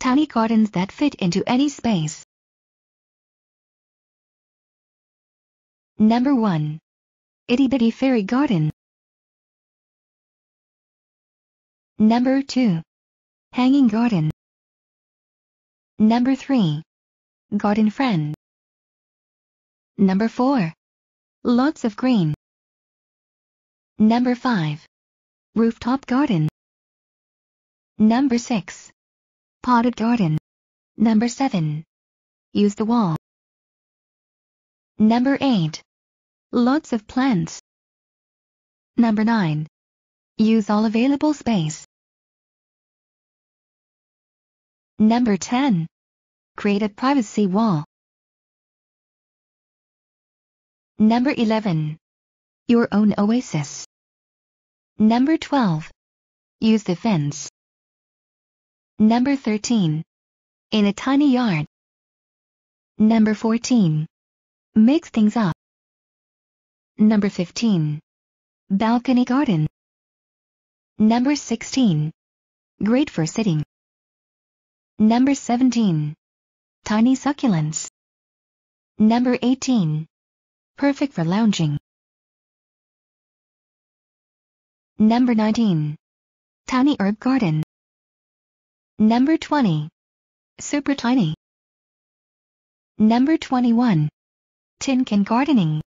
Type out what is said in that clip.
Tiny gardens that fit into any space. Number 1. Itty Bitty Fairy Garden. Number 2. Hanging Garden. Number 3. Garden Friend. Number 4. Lots of green. Number 5. Rooftop Garden. Number 6. Potted Garden. Number 7. Use the wall. Number 8. Lots of plants. Number 9. Use all available space. Number 10. Create a privacy wall. Number 11. Your own oasis. Number 12. Use the fence. Number 13. In a tiny yard. Number 14. Mix things up. Number 15. Balcony garden. Number 16. Great for sitting. Number 17. Tiny succulents. Number 18. Perfect for lounging. Number 19. Tiny herb garden. Number 20. Super tiny. Number 21. Tin can gardening.